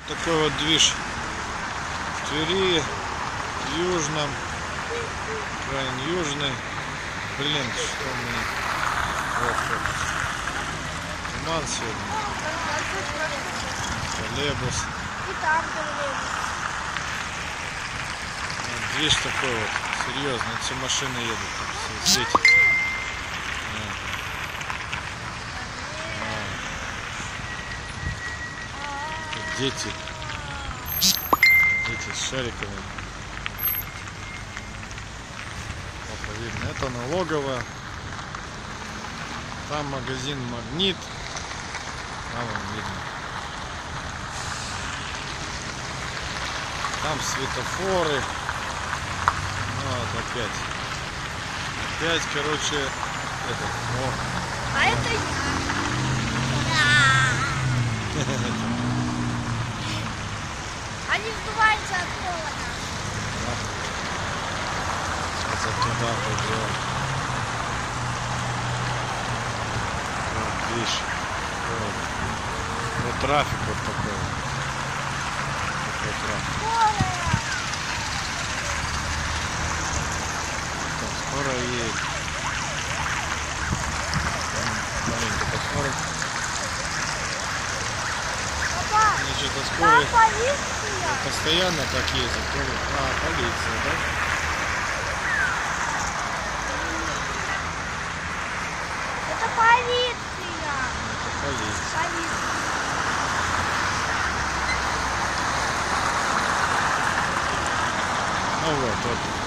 Такой вот движ в Твери, в Южном, крайне южный. Блин, что у меня? Вот как. Туман сегодня. Троллейбус. И там троллейбус. Вот, движ такой вот, серьезный. Все машины едут, там все светится. Дети с шариками. Вот видно, это налоговая. Там магазин Магнит. Там он видно. Там светофоры. Вот опять. Опять, короче, это. А это я. Они вздуваются от холода. Сейчас туда пойдем. Вот, видишь. Вот трафик вот такой. Такой трафик. Там скоро едет. Маленько посмотрим. Они что-то скоро. Постоянно так ездят. Полиция, да? Это полиция. Это полиция. Ну вот.